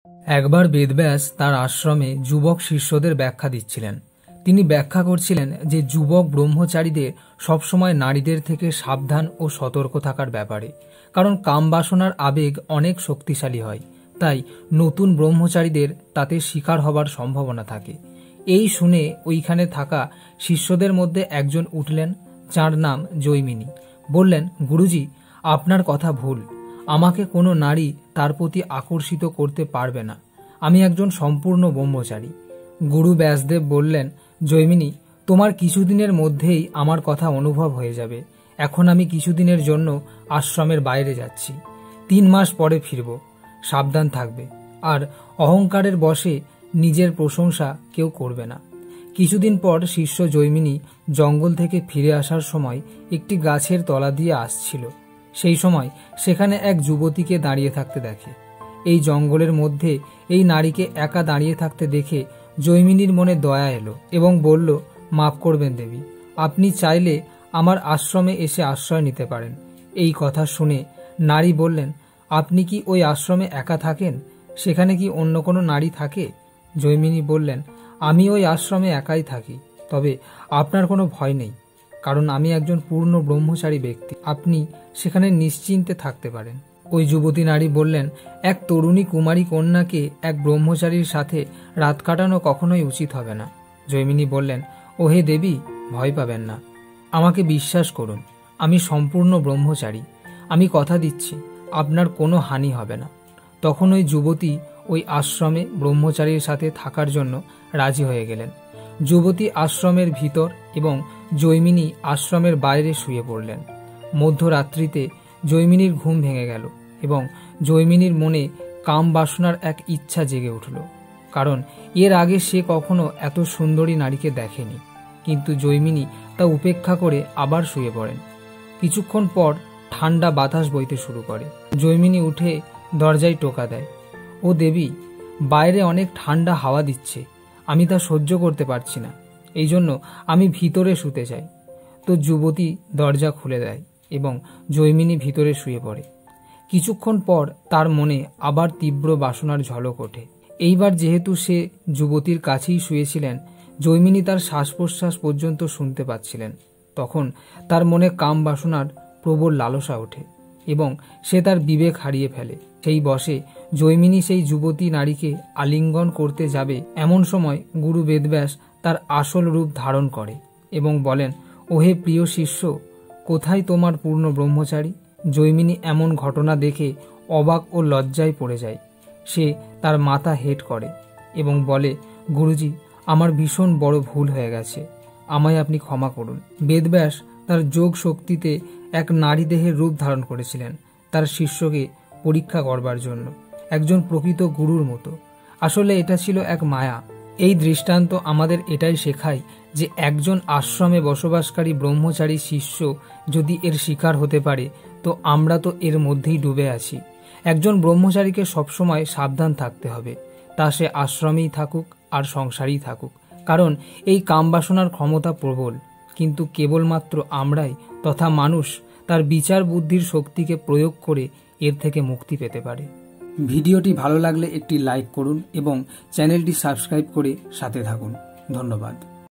একবার বেদব্যাস তার আশ্রমে যুবক শিষ্যদের ব্যাখ্যা দিচ্ছিলেন। তিনি ব্যাখ্যা করছিলেন যে যুবক ব্রহ্মচারীদের সবসময় নারীদের থেকে সাবধান ও সতর্ক থাকার ব্যাপারে, কারণ কামবাসনার আবেগ অনেক শক্তিশালী হয়, তাই নতুন ব্রহ্মচারীদের তাতে শিকার হবার সম্ভাবনা থাকে। এই শুনে ওইখানে থাকা শিষ্যদের মধ্যে একজন উঠলেন, যার নাম জৈমিনী। বললেন, গুরুজি, আপনার কথা ভুল। আমাকে কোনো নারী তার প্রতি আকর্ষিত করতে পারবে না। আমি একজন সম্পূর্ণ ব্রহ্মচারী। গুরু ব্যাসদেব বললেন, জৈমিনী, তোমার কিছুদিনের মধ্যেই আমার কথা অনুভব হয়ে যাবে। এখন আমি কিছুদিনের জন্য আশ্রমের বাইরে যাচ্ছি। 3 মাস পরে ফিরব। সাবধান থাকবে, আর অহংকারের বশে নিজের প্রশংসা কেউ করবে না। কিছুদিন পর শিষ্য জৈমিনী জঙ্গল থেকে ফিরে আসার সময় একটি গাছের তলা দিয়ে আসছিল। সেই সময় সেখানে এক যুবতীকে দাঁড়িয়ে থাকতে দেখে। এই জঙ্গলের মধ্যে এই নারীকে একা দাঁড়িয়ে থাকতে দেখে জৈমিনীর মনে দয়া এলো এবং বলল, মাফ করবেন দেবী, আপনি চাইলে আমার আশ্রমে এসে আশ্রয় নিতে পারেন। এই কথা শুনে নারী বললেন, আপনি কি ওই আশ্রমে একা থাকেন? সেখানে কি অন্য কোনো নারী থাকে? জৈমিনী বললেন, আমি ওই আশ্রমে একাই থাকি, তবে আপনার কোনো ভয় নেই, কারণ আমি একজন পূর্ণ ব্রহ্মচারী ব্যক্তি। আপনি সেখানে নিশ্চিন্তে থাকতে পারেন। ওই যুবতী নারী বললেন, এক তরুণী কুমারী কন্যাকে এক ব্রহ্মচারীর সাথে রাত কাটানো কখনোই উচিত হবে না। জৈমিনী বললেন, ওহে দেবী, ভয় পাবেন না, আমাকে বিশ্বাস করুন, আমি সম্পূর্ণ ব্রহ্মচারী। আমি কথা দিচ্ছি আপনার কোনো হানি হবে না। তখন ওই যুবতী ওই আশ্রমে ব্রহ্মচারীর সাথে থাকার জন্য রাজি হয়ে গেলেন। যুবতী আশ্রমের ভিতর এবং জৈমিনী আশ্রমের বাইরে শুয়ে পড়লেন। মধ্যরাত্রিতে জৈমিনীর ঘুম ভেঙে গেল এবং জৈমিনীর মনে কাম বাসনার এক ইচ্ছা জেগে উঠল, কারণ এর আগে সে কখনো এত সুন্দরী নারীকে দেখেনি। কিন্তু জৈমিনী তা উপেক্ষা করে আবার শুয়ে পড়েন। কিছুক্ষণ পর ঠান্ডা বাতাস বইতে শুরু করে। জৈমিনী উঠে দরজায় টোকা দেয়, ও দেবী, বাইরে অনেক ঠান্ডা হাওয়া দিচ্ছে, আমি তা সহ্য করতে পারছি না, এই জন্য আমি ভিতরে শুতে চাই। তো যুবতী দরজা খুলে দেয় এবং জৈমিনী ভিতরে শুয়ে পড়ে। কিছুক্ষণ পর তার মনে আবার তীব্র বাসনার ঝলক ওঠে। এইবার যেহেতু সে যুবতীর কাছেই শুয়েছিলেন, জৈমিনী তার শ্বাস প্রশ্বাস পর্যন্ত শুনতে পাচ্ছিলেন। তখন তার মনে কাম বাসনার প্রবল লালসা ওঠে এবং সে তার বিবেক হারিয়ে ফেলে। সেই বসে জৈমিনী সেই যুবতী নারীকে আলিঙ্গন করতে যাবে, এমন সময় গুরু বেদব্যাস তার আসল রূপ ধারণ করে এবং বলেন, ওহে প্রিয় শিষ্য, কোথায় তোমার পূর্ণ ব্রহ্মচারী? জৈমিনী এমন ঘটনা দেখে অবাক ও লজ্জায় পড়ে যায়। সে তার মাথা হেঁট করে এবং বলে, গুরুজি, আমার ভীষণ বড় ভুল হয়ে গেছে, আমায় আপনি ক্ষমা করুন। বেদব্যাস তার যোগ শক্তিতে এক নারী দেহের রূপ ধারণ করেছিলেন তার শিষ্যকে পরীক্ষা করবার জন্য, একজন প্রকৃত গুরুর মতো। আসলে এটা ছিল এক মায়া। এই দৃষ্টান্ত আমাদের এটাই শেখায় যে একজন আশ্রমে বসবাসকারী ব্রহ্মচারী শিষ্য যদি এর শিকার হতে পারে, তো আমরা তো এর মধ্যেই ডুবে আছি। একজন ব্রহ্মচারীকে সবসময় সাবধান থাকতে হবে, তা সে আশ্রমেই থাকুক আর সংসারেই থাকুক, কারণ এই কামবাসনার ক্ষমতা প্রবল, কিন্তু কেবলমাত্র আমরাই তথা মানুষ তার বিচার বুদ্ধির শক্তিকে প্রয়োগ করে এর থেকে মুক্তি পেতে পারে। ভিডিওটি ভালো লাগলে একটি লাইক করুন এবং চ্যানেলটি সাবস্ক্রাইব করে সাথে থাকুন। ধন্যবাদ।